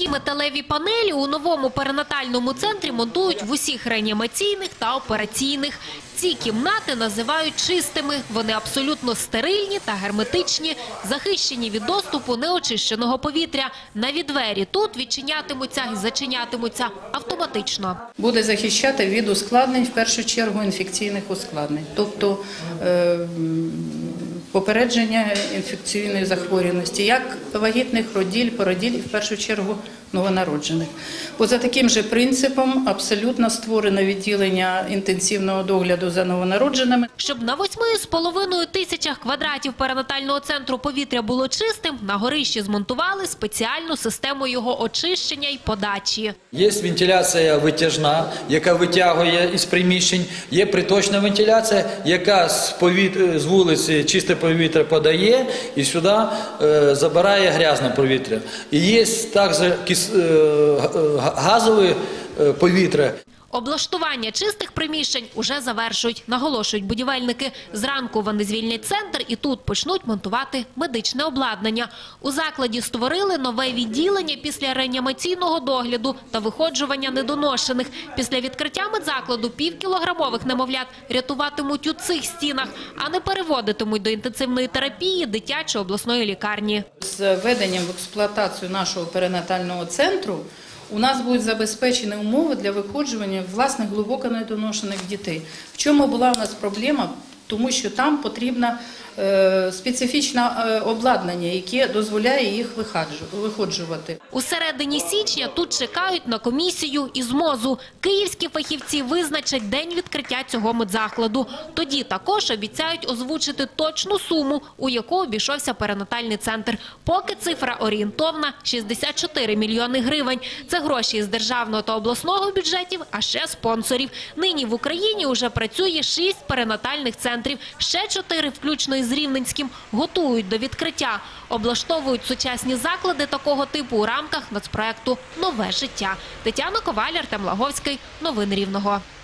Нові металеві панелі у новому перинатальному центрі монтують в усіх реанімаційних та операційних. Ці кімнати називають чистими. Вони абсолютно стерильні та герметичні, захищені від доступу неочищеного повітря. Навіть двері тут відчинятимуться і зачинятимуться автоматично. Буде захищати від ускладнень, в першу чергу, інфекційних ускладнень. Тобто попередження інфекційної захворюваності, як вагітних, роділь, породіль і в першу чергу новонароджених. За таким же принципом абсолютно створено відділення інтенсивного догляду за новонародженими. Щоб на 8,5 тисячах квадратів перинатального центру повітря було чистим, на горищі змонтували спеціальну систему його очищення і подачі. Є вентиляція витяжна, яка витягує із приміщень, є приточна вентиляція, яка з вулиці чисте повітря подає і сюди забирає грязне повітря. І є також газове повітря. Облаштування чистих приміщень уже завершують, наголошують будівельники. Зранку вони звільнять центр і тут почнуть монтувати медичне обладнання. У закладі створили нове відділення після реанімаційного догляду та виходжування недоношених. Після відкриття медзакладу півкілограмових немовлят рятуватимуть у цих стінах, а не переводитимуть до інтенсивної терапії дитячої обласної лікарні. З введенням в експлуатацію нашого перинатального центру у нас будуть забезпечені умови для виходжування власне глибоко недоношених дітей. В чому була у нас проблема? Тому що там потрібно специфічне обладнання, яке дозволяє їх виходжувати. У середині січня тут чекають на комісію із МОЗу. Київські фахівці визначать день відкриття цього медзакладу. Тоді також обіцяють озвучити точну суму, у яку обійшовся перинатальний центр. Поки цифра орієнтовна – 64 мільйони гривень. Це гроші із державного та обласного бюджетів, а ще спонсорів. Нині в Україні вже працює 6 перинатальних центрів, ще 4, включно із Рівненським, готують до відкриття. Облаштовують сучасні заклади такого типу у рамках нацпроекту «Нове життя». Тетяна Коваль, Артем Лаговський. Новини Рівного.